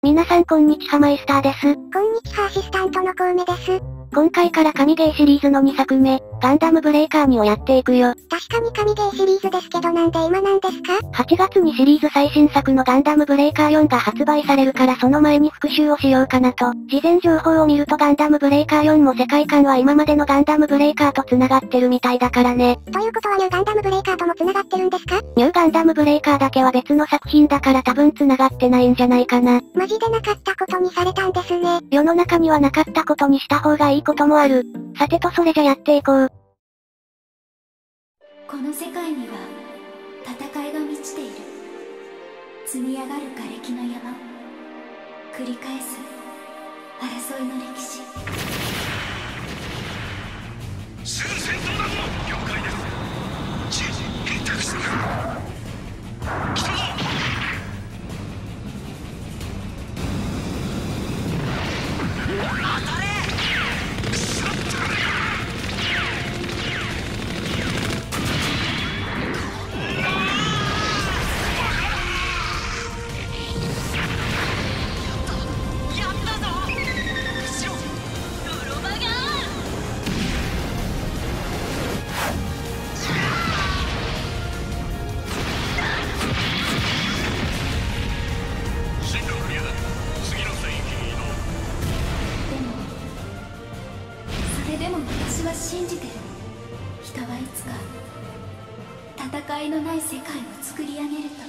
皆さんこんにちはマイスターです。 こんにちはアシスタントのコウメです。 今回から神ゲーシリーズの2作目、ガンダムブレイカー2をやっていくよ。 確かに神ゲーシリーズですけどなんで今なんですか？ 8月にシリーズ最新作のガンダムブレイカー4が発売されるからその前に復習をしようかなと。事前情報を見るとガンダムブレイカー4も世界観は今までのガンダムブレイカーと繋がってるみたいだからね。 ということはニューガンダムブレイカーとも繋がってるんですか？ ニューガンダムブレイカーだけは別の作品だから多分繋がってないんじゃないかな。 マジでなかったことにされたんですね。 世の中にはなかったことにした方がいいこともある。さてとそれじゃやっていこう。 この世界には戦いが満ちている。積み上がる瓦礫の山、繰り返す争いの歴史。 すぐ戦闘だぞ。了解です。知事下手くそだ。来たぞ。当たれ。 でも私は信じてる。人はいつか戦いのない世界を作り上げると。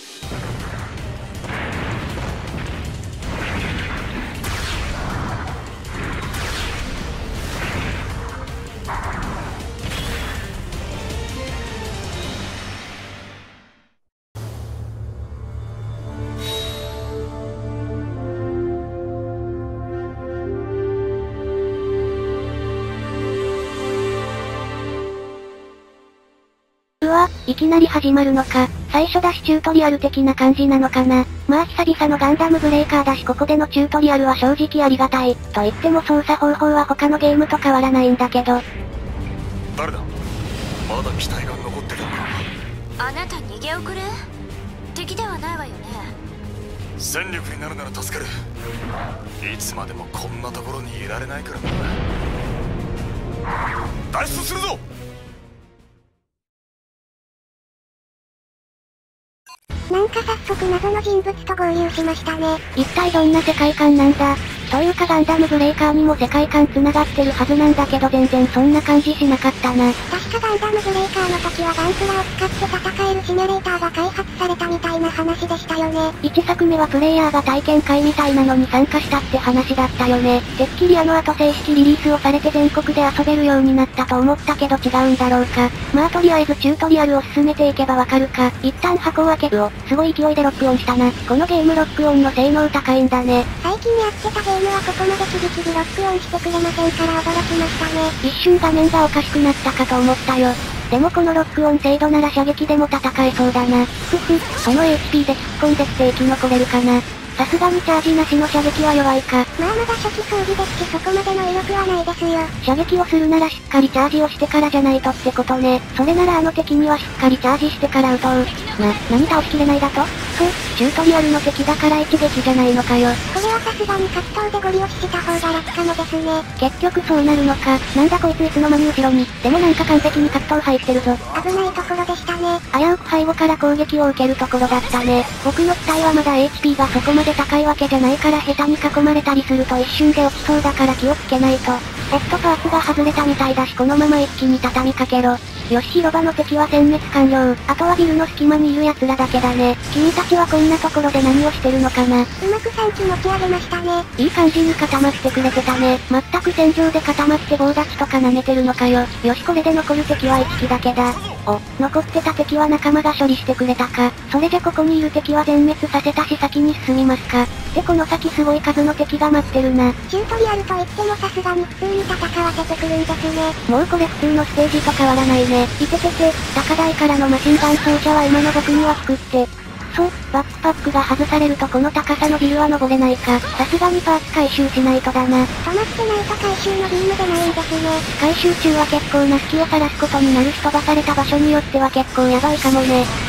うわ、いきなり始まるのか。最初だしチュートリアル的な感じなのかな。まあ久々のガンダムブレイカーだしここでのチュートリアルは正直ありがたい。と言っても操作方法は他のゲームと変わらないんだけど。 誰だ？まだ機体が残ってたのか。 あなた逃げ遅れ？敵ではないわよね。 戦力になるなら助かる。いつまでもこんなところにいられないからな。脱出するぞ。 なんか早速謎の人物と合流しましたね。 一体どんな世界観なんだ？というかガンダムブレイカーにも世界観繋がってるはずなんだけど全然そんな感じしなかったな。 確かガンダムブレイカーの時はガンプラを使って戦えるシミュレーターが開発されたみたいな話でしたよね。 1作目はプレイヤーが体験会みたいなのに参加したって話だったよね。てっきりあの後正式リリースをされて全国で遊べるようになったと思ったけど違うんだろうか。まあとりあえずチュートリアルを進めていけばわかるか。一旦箱を開けるを、すごい勢いでロックオンしたな。このゲームロックオンの性能高いんだね。 最近やってたゲームはここまでキビキビロックオンしてくれませんから驚きましたね。 一瞬画面がおかしくなったかと思ったよ。でもこのロックオン精度なら射撃でも戦えそうだな。ふふ、その HP で突っ込んできて生き残れるかな。さすがにチャージなしの射撃は弱いか。 まあまだ初期装備ですしそこまでの威力はないですよ。 射撃をするならしっかりチャージをしてからじゃないとってことね。それならあの敵にはしっかりチャージしてから撃とう。何倒しきれないだと？そう、チュートリアルの敵だから一撃じゃないのかよ。 これはさすがに格闘でゴリ押しした方が楽かもですね。 結局そうなるのか。なんだこいついつの間に後ろに。でもなんか完璧に格闘入ってるぞ。 危ないところでしたね。 危うく背後から攻撃を受けるところだったね。僕の機体はまだ HP がそこまで高いわけじゃないから下手に囲まれたりすると一瞬で落ちそうだから気をつけないと。おっとパーツが外れたみたいだしこのまま一気に畳みかけろ。よし広場の敵は殲滅完了。あとはビルの隙間にいる奴らだけだね。君たちはこんなところで何をしてるのかな。 うまく産地持ち上げましたね。 いい感じに固まってくれてたね。全く戦場で固まって棒立ちとか舐めてるのかよ。よしこれで残る敵は1機だけだ。お、残ってた敵は仲間が処理してくれたか。それじゃここにいる敵は全滅させたし先に進みますか。でこの先すごい数の敵が待ってるな。 チュートリアルといってもさすがに普通に戦わせてくるんですね。 もうこれ普通のステージと変わらないね。いててて、高台からのマシンガン装車は今の僕には作って。そう、バックパックが外されるとこの高さのビルは登れないか。さすがにパーツ回収しないとだな。 止まってないと回収のビームでないんですね。 回収中は結構な隙を晒すことになるし飛ばされた場所によっては結構やばいかもね。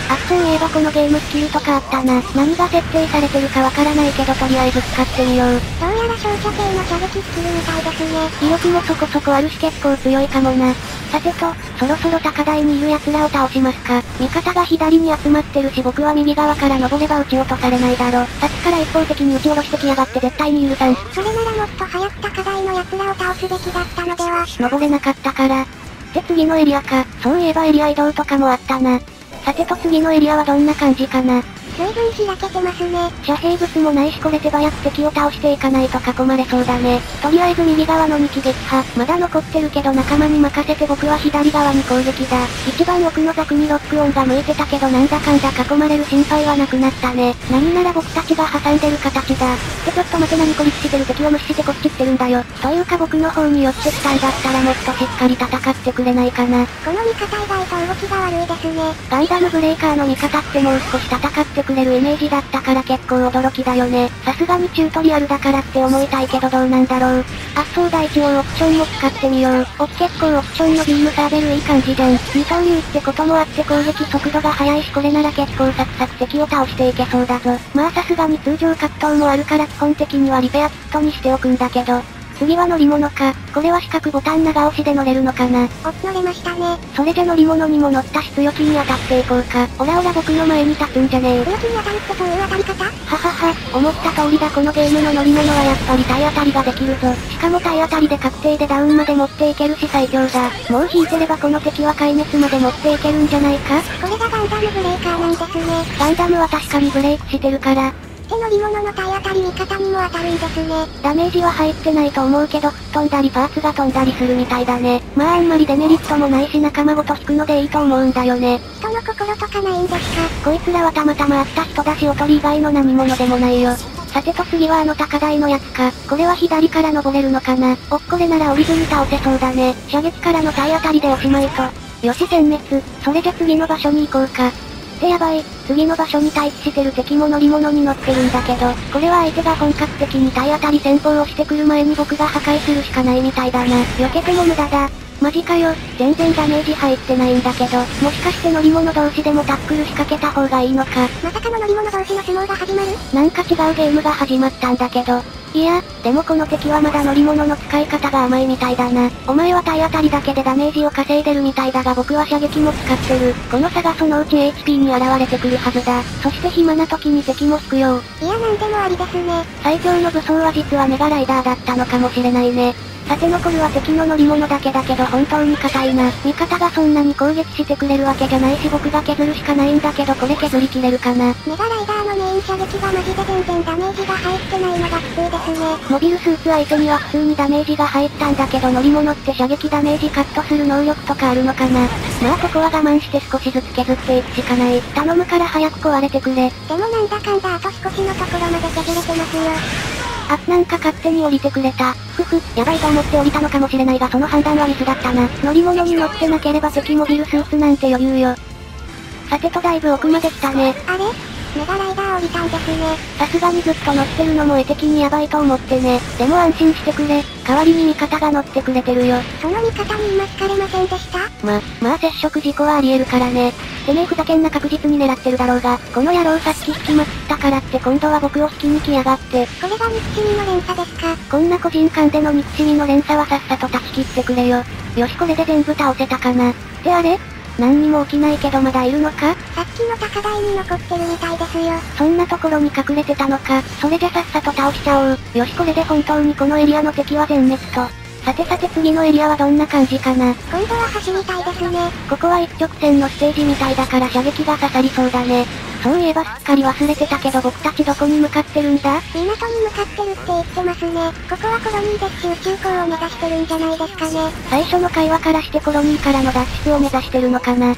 あ、そういえばこのゲームスキルとかあったな。何が設定されてるかわからないけどとりあえず使ってみよう。 どうやら照射系の射撃スキルみたいですね。 威力もそこそこあるし結構強いかもな。さてと、そろそろ高台にいる奴らを倒しますか。味方が左に集まってるし僕は右側から登れば撃ち落とされないだろ。さっきから一方的に撃ち下ろしてきやがって絶対に許さん。 それならもっと早く高台の奴らを倒すべきだったのでは。 登れなかったから。って次のエリアか。そういえばエリア移動とかもあったな。さてと次のエリアはどんな感じかな。 随分開けてますね。 遮蔽物もないしこれ手早く敵を倒していかないと囲まれそうだね。とりあえず右側の2機撃破。まだ残ってるけど仲間に任せて僕は左側に攻撃だ。一番奥のザクにロックオンが向いてたけどなんだかんだ囲まれる心配はなくなったね。何なら僕たちが挟んでる形だ。ってちょっと待て何孤立してる敵を無視してこっち来てるんだよ。というか僕の方に寄ってきたんだったらもっとしっかり戦ってくれないかな。 この味方意外と動きが悪いですね。 ガンダムブレイカーの味方ってもう少し戦ってくれるイメージだったから結構驚きだよね。さすがにチュートリアルだからって思いたいけどどうなんだろう。あ、そうだ一応オプションも使ってみよう。結構オプションのビームサーベルいい感じじゃん。二刀流ってこともあって攻撃速度が速いしこれなら結構サクサク敵を倒していけそうだぞ。まあさすがに通常格闘もあるから基本的にはリペアキットにしておくんだけど。次は乗り物か。これは四角ボタン長押しで乗れるのかな。 乗れましたね。 それじゃ乗り物にも乗ったし強気に当たっていこうか。オラオラ僕の前に立つんじゃねえ。 強気に当たるってそういう当たり方？ ははは、思った通りだこのゲームの乗り物はやっぱり体当たりができるぞ。しかも体当たりで確定でダウンまで持っていけるし最強だ。もう引いてればこの敵は壊滅まで持っていけるんじゃないか。 これがガンダムブレイカーなんですね。 ガンダムは確かにブレイクしてるから。 って乗り物の体当たり味方にも当たるんですね。 ダメージは入ってないと思うけど吹っ飛んだりパーツが飛んだりするみたいだね。まああんまりデメリットもないし仲間ごと引くのでいいと思うんだよね。 人の心とかないんですか？ こいつらはたまたま会った人だしおとり以外の何者でもないよ。さてと次はあの高台のやつか。これは左から登れるのかな。これなら降りずに倒せそうだね。射撃からの体当たりでおしまいと。よし殲滅。それじゃ次の場所に行こうか。ってやばい、次の場所に待機してる敵も乗り物に乗ってるんだけど、これは相手が本格的に体当たり戦法をしてくる前に僕が破壊するしかないみたいだな。避けても無駄だ。マジかよ、全然ダメージ入ってないんだけど、もしかして乗り物同士でもタックル仕掛けた方がいいのか。 まさかの乗り物同士の相撲が始まる？ なんか違うゲームが始まったんだけど。いや、でもこの敵はまだ乗り物の使い方が甘いみたいだな。お前は体当たりだけでダメージを稼いでるみたいだが僕は射撃も使ってる。この差がそのうち HP に現れてくるはずだ。そして暇な時に敵も引くよ。 いやなんでもありですね。 最強の武装は実はメガライダーだったのかもしれないね。さて残るは敵の乗り物だけだけど本当に硬いな。味方がそんなに攻撃してくれるわけじゃないし僕が削るしかないんだけどこれ削りきれるかな。 メガライダーのメイン射撃がマジで全然ダメージが入ってないのがきついですね。 モビルスーツ相手には普通にダメージが入ったんだけど乗り物って射撃ダメージカットする能力とかあるのかな。まあここは我慢して少しずつ削っていくしかない。頼むから早く壊れてくれ。 でもなんだかんだあと少しのところまで削れてますよ。 あ、なんか勝手に降りてくれた。やばいと思って降りたのかもしれないがその判断はミスだったな。乗り物に乗ってなければ敵モビルスーツなんて余裕よ。さてとだいぶ奥まで来たね。 あれ？メガライダー降りたんですね。 さすがにずっと乗ってるのも絵的にヤバいと思ってね。でも安心してくれ。代わりに味方が乗ってくれてるよ。 その味方に今疲れませんでした？ まあ接触事故はありえるからね。てめえふざけんな確実に狙ってるだろうが、この野郎さっき引きまくったからって今度は僕を引きに来やがって。 これが憎しみの連鎖ですか？ こんな個人間での憎しみの連鎖はさっさと断ち切ってくれよ。よしこれで全部倒せたかな。ってあれ？何にも起きないけどまだいるのか？ さっきの高台に残ってるみたいですよ。 そんなところに隠れてたのか。それじゃさっさと倒しちゃおう。よしこれで本当にこのエリアの敵は全滅と。さて次のエリアはどんな感じかな。 今度は橋みたいですね。 ここは一直線のステージみたいだから射撃が刺さりそうだね。そういえばすっかり忘れてたけど僕たちどこに向かってるんだ？ 港に向かってるって言ってますね。ここはコロニーですし宇宙港を目指してるんじゃないですかね。 最初の会話からしてコロニーからの脱出を目指してるのかな。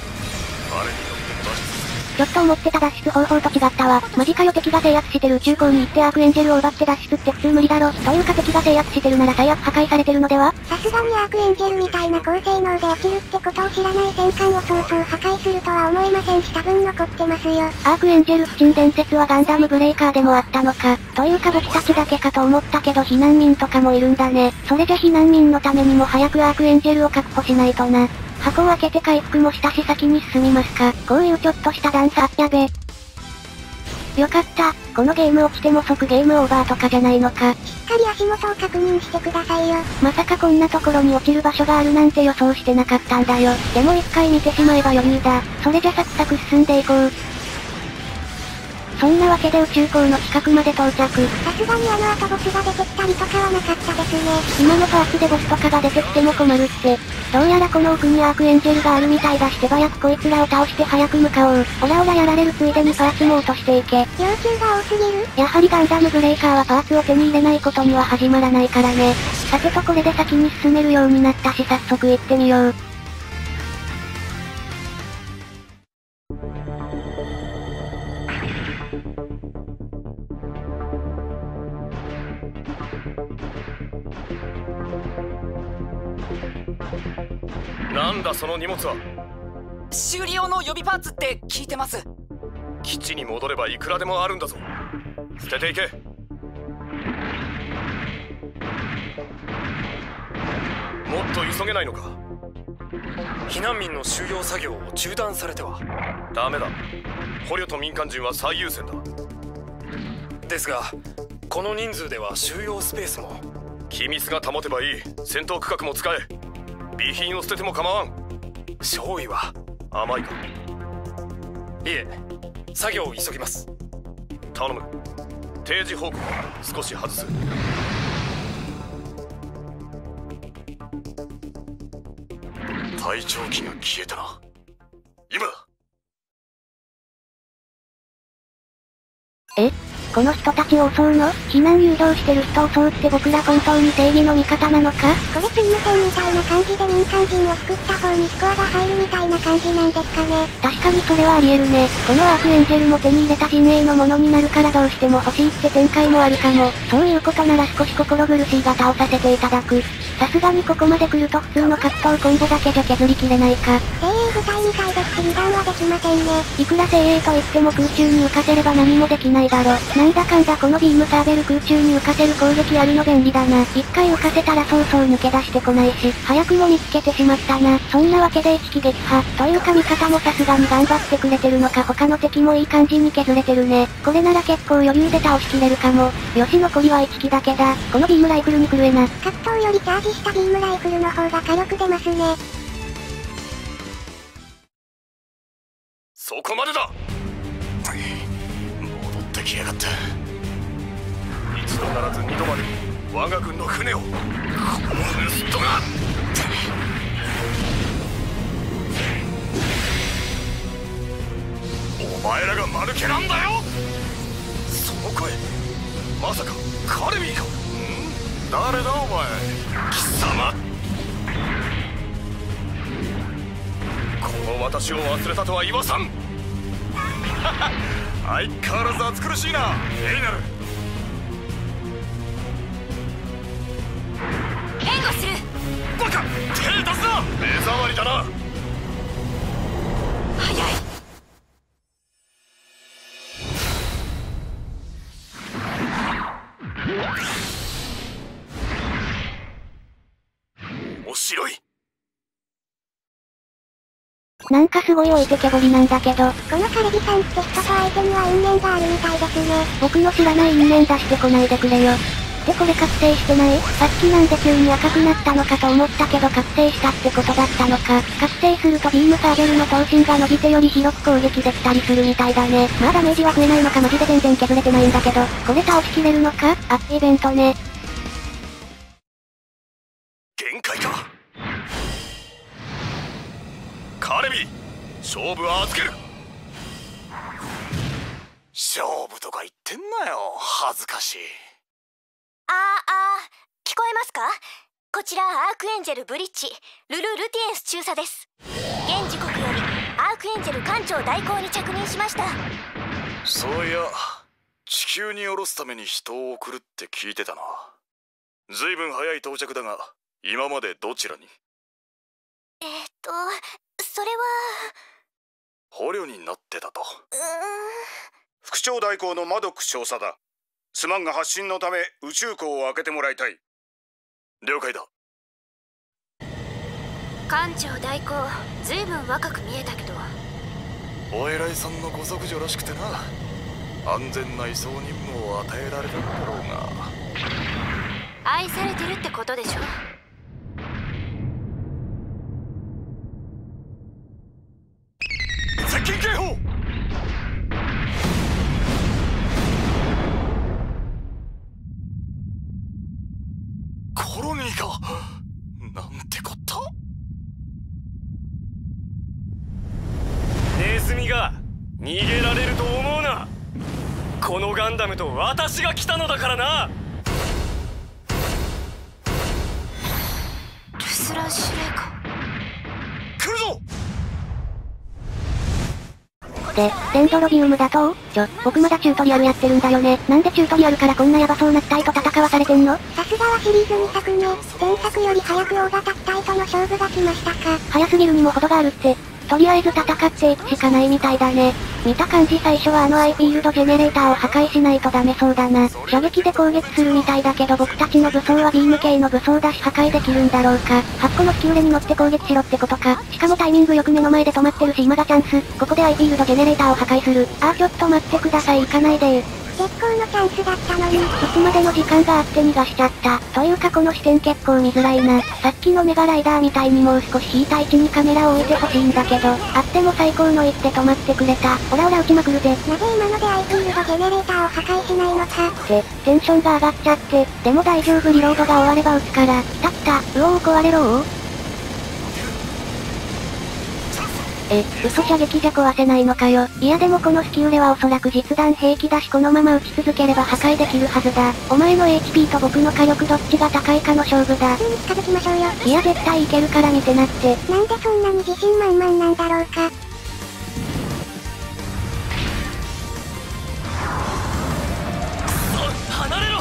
ちょっと思ってた脱出方法と違ったわ。マジかよ敵が制圧してる宇宙港に行ってアークエンジェルを奪って脱出って普通無理だろ。というか敵が制圧してるなら最悪破壊されてるのでは？ さすがにアークエンジェルみたいな高性能で落ちるってことを知らない戦艦をそう破壊するとは思えませんし多分残ってますよ。 アークエンジェル不沈伝説はガンダムブレイカーでもあったのか。というか僕たちだけかと思ったけど避難民とかもいるんだね。それじゃ避難民のためにも早くアークエンジェルを確保しないとな。 箱を開けて回復もしたし先に進みますか。こういうちょっとした段差やべ。よかった。このゲーム落ちても即ゲームオーバーとかじゃないのか。 しっかり足元を確認してくださいよ。 まさかこんなところに落ちる場所があるなんて予想してなかったんだよ。でも一回見てしまえば余裕だ。それじゃサクサク進んでいこう。そんなわけで宇宙港の近くまで到着。 さすがに後ボスが出てきたりとかはなかったですね。 今のパーツでボスとかが出てきても困るって。どうやらこの奥にアークエンジェルがあるみたいだし手早くこいつらを倒して早く向かおう。オラオラやられるついでにパーツも落としていけ。 要求が多すぎる。 やはりガンダムブレイカーはパーツを手に入れないことには始まらないからね。さてとこれで先に進めるようになったし早速行ってみよう。 なんだその荷物は。 修理用の予備パーツって聞いてます。 基地に戻ればいくらでもあるんだぞ。捨てていけ。もっと急げないのか。避難民の収容作業を中断されてはダメだ。捕虜と民間人は最優先だ。ですがこの人数では収容スペースも。機密が保てばいい。戦闘区画も使え。備品を捨てても構わん。少尉は甘いか。いえ、作業を急ぎます。頼む。定時方向から少し外す。隊長機が消えたな。今だ。 え？この人たちを襲うの？避難誘導してる人を襲うって僕ら本当に正義の味方なのか？ これチーム戦みたいな感じで民間人を救った方にスコアが入るみたいな感じなんですかね。 確かにそれはあり得るね。このアークエンジェルも手に入れた陣営のものになるからどうしても欲しいって展開もあるかも。そういうことなら少し心苦しいが倒させていただく。さすがにここまで来ると普通の格闘コンボだけじゃ削りきれないか。 精鋭部隊みたいですし油断はできませんね。 いくら精鋭と言っても空中に浮かせれば何もできないだろ。なんだかんだこのビームサーベル空中に浮かせる攻撃あるの便利だな。一回浮かせたらそうそう抜け出してこないし、早くも見つけてしまったな。そんなわけで一撃撃破。というか味方もさすがに頑張ってくれてるのか他の敵もいい感じに削れてるね。これなら結構余裕で倒しきれるかも。よし残りは1機だけだ。このビームライフルに狂えな。 格闘よりチャージしたビームライフルの方が火力出ますね。 そこまでだ。戻ってきやがった。一度ならず二度まで我が軍の船をこの盗人が。お前らがマヌケなんだよ。その声まさかカレミーか。誰だお前。貴様この私を忘れたとは言わさん。相変わらず暑苦しいなエイナル。 援護する。 バカ手出すな。目障りだな。 早い。 面白い。 なんかすごい置いてけぼりなんだけど。 このカレビさんって人と相手には因縁があるみたいですね。 僕の知らない因縁出してこないでくれよ。でこれ覚醒してない？さっきなんで急に赤くなったのかと思ったけど覚醒したってことだったのか。覚醒するとビームサーベルの頭身が伸びてより広く攻撃できたりするみたいだね。まあダメージは増えないのかマジで全然削れてないんだけど。これ倒しきれるのか？あ、イベントね。 限界か。カレビ勝負は預ける。勝負とか言ってんなよ。恥ずかしい。 聞こえますか？こちらアークエンジェルブリッジルティエンス中佐です。現時刻よりアークエンジェル艦長代行に着任しました。 そういや地球に降ろすために人を送るって聞いてたな。ずいぶん早い到着だが今までどちらに？ それは捕虜になってたと。 副長代行のマドック少佐だ。すまんが発進のため宇宙港を開けてもらいたい。 了解だ。 艦長代行、ずいぶん若く見えたけど。 お偉いさんのご息女らしくてな、安全な移送任務を与えられたんだろうが。 愛されてるってことでしょ。 接近警報。コロニーか、なんてこった。ネズミが逃げられると思うな。このガンダムと私が来たのだからな。 ルスラン司令官来るぞ。 で、デンドロビウムだと？僕まだチュートリアルやってるんだよね。なんでチュートリアルからこんなヤバそうな機体と戦わされてんの？ さすがはシリーズ2作目。前作より早く大型機体との勝負が来ましたか。 早すぎるにも程があるって。とりあえず戦っていくしかないみたいだね。見た感じ最初はアイフィールドジェネレーターを破壊しないとダメそうだな。射撃で攻撃するみたいだけど僕たちの武装はビーム系の武装だし破壊できるんだろうか。8個の気球に乗って攻撃しろってことか。しかもタイミングよく目の前で止まってるし今がチャンス。ここでアイフィールドジェネレーターを破壊する。ちょっと待ってください、行かないで結構のチャンスだったのに。 いつまでの時間があって逃がしちゃった。というかこの視点結構見づらいな。さっきのメガライダーみたいにもう少し引いた位置にカメラを置いてほしいんだけど、あっても最高の一手止まってくれた。オラオラ撃ちまくるぜ。 なぜ今のでアイフィールドジェネレーターを破壊しないのか。 テンションが上がっちゃって。でも大丈夫、リロードが終われば撃つから。来た。うおー壊れろー。嘘射撃じゃ壊せないのかよ。いやでもこのスキューレはおそらく実弾兵器だしこのまま撃ち続ければ破壊できるはずだ。お前の HP と僕の火力どっちが高いかの勝負だ。 普通に近づきましょうよ。 いや絶対いけるから見てなって。 なんでそんなに自信満々なんだろうか。 離れろ。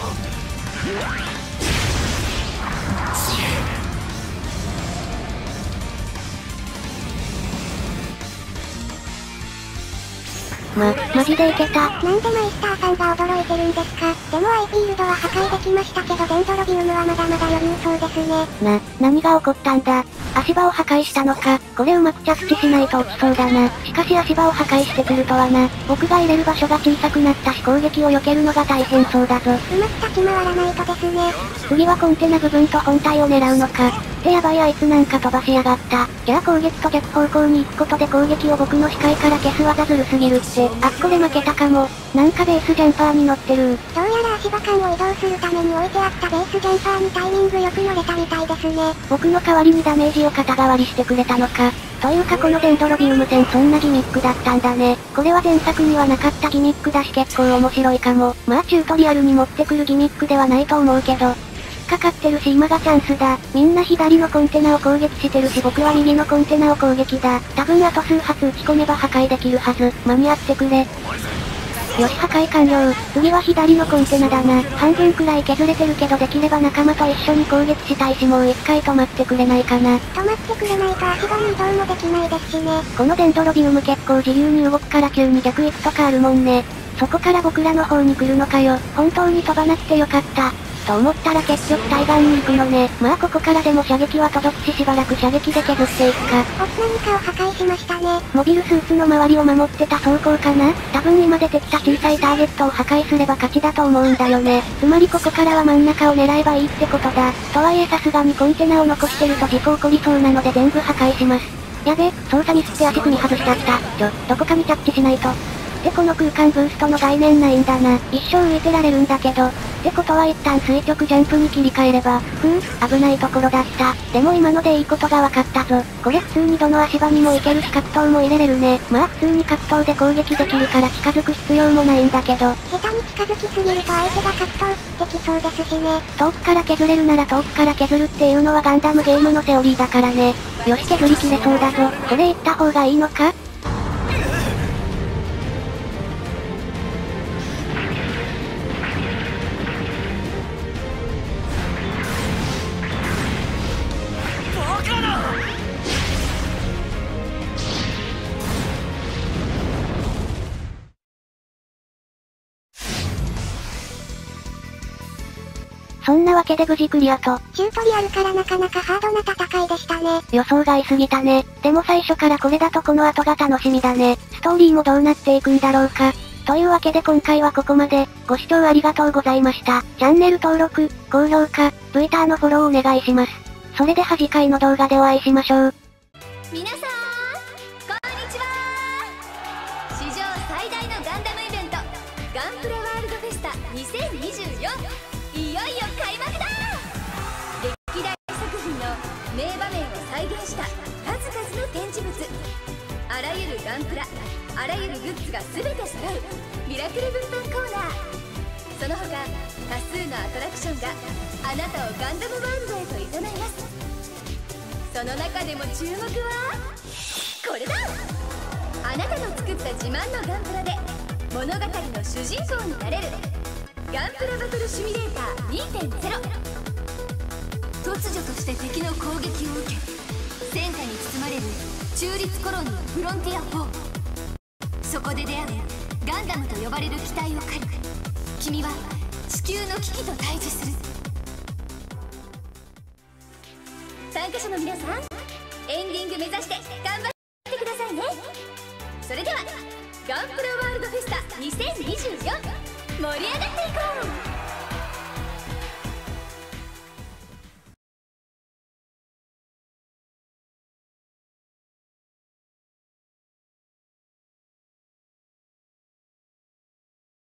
マジでいけた。 なんでマイスターさんが驚いてるんですか。でもアイフィールドは破壊できましたけどデンドロビウムはまだまだ余裕そうですね。 何が起こったんだ。足場を破壊したのか。これうまく着地しないと落ちそうだな。しかし足場を破壊してくるとはな。僕が入れる場所が小さくなったし攻撃を避けるのが大変そうだぞ。 うまく立ち回らないとですね。 次はコンテナ部分と本体を狙うのか。ってやばい、あいつなんか飛ばしやがった。じゃあ攻撃と逆方向に行くことで攻撃を僕の視界から消す技ずるすぎるって。これ負けたかも。なんかベースジャンパーに乗ってる。 どうやら足場間を移動するために置いてあったベースジャンパーにタイミングよく乗れたみたいですね。 僕の代わりにダメージを肩代わりしてくれたのか。というかこのデンドロビウム戦そんなギミックだったんだね。これは前作にはなかったギミックだし結構面白いかも。まあチュートリアルに持ってくるギミックではないと思うけど。引っかかってるし今がチャンスだ。みんな左のコンテナを攻撃してるし僕は右のコンテナを攻撃だ。多分あと数発撃ち込めば破壊できるはず。間に合ってくれ。よし破壊完了。次は左のコンテナだな。半分くらい削れてるけどできれば仲間と一緒に攻撃したいしもう一回止まってくれないかな。 止まってくれないと足場に移動もできないですしね。 このデンドロビウム結構自由に動くから急に逆行くとかあるもんね。そこから僕らの方に来るのかよ。本当に飛ばなくてよかった。と思ったら結局対岸に行くのね。まあここからでも射撃は届くししばらく射撃で削っていくか。 何かを破壊しましたね。 モビルスーツの周りを守ってた装甲かな。多分今出てきた小さいターゲットを破壊すれば勝ちだと思うんだよね。つまりここからは真ん中を狙えばいいってことだ。とはいえさすがにコンテナを残してると事故起こりそうなので全部破壊します。やべ、操作ミスって足踏み外しちゃった。どこかに着地しないと。でこの空間ブーストの概念ないんだな。一生浮いてられるんだけど。ってことは一旦垂直ジャンプに切り替えれば、危ないところだった。でも今のでいいことが分かったぞ。これ普通にどの足場にも行けるし格闘も入れれるね。まあ普通に格闘で攻撃できるから近づく必要もないんだけど。 下手に近づきすぎると相手が格闘できそうですしね。 遠くから削れるなら遠くから削るっていうのはガンダムゲームのセオリーだからね。よし削りきれそうだぞ。これ行った方がいいのか？ そんなわけで無事クリアと。 チュートリアルからなかなかハードな戦いでしたね。 予想外すぎたね。でも最初からこれだとこの後が楽しみだね。ストーリーもどうなっていくんだろうか。というわけで今回はここまで。ご視聴ありがとうございました。チャンネル登録、高評価、Twitter のフォローお願いします。それでは次回の動画でお会いしましょう。 皆さんこんにちは。史上最大のガンダムイベントガンプラワールドフェスタ2024、いよいよ開幕だ。歴代作品の名場面を再現した数々の展示物、あらゆるガンプラ、あらゆるグッズが全て揃うミラクル物販コーナー。その他多数のアトラクションがあなたをガンダムワールドへと誘います。その中でも注目はこれだ。あなたの作った自慢のガンプラで物語の主人公になれるガンプラバトルシミュレーター 2.0。 突如として敵の攻撃を受け戦火に包まれる中立コロニーフロンティア4。そこで出会うガンダムと呼ばれる機体を狩り、君は地球の危機と対峙する。参加者の皆さん、エンディング目指して頑張ってくださいね。それではガンプラワールドフェスタ2024、盛り上がっていこう。